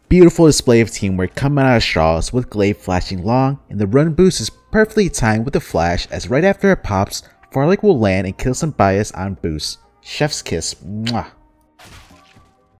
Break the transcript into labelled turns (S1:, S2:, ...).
S1: Beautiful display of teamwork coming out of Astralis with Glaive flashing long, and the run boost is perfectly timed with the flash as right after it pops, Farlight will land and kill some bias on boost. Chef's kiss. Mwah.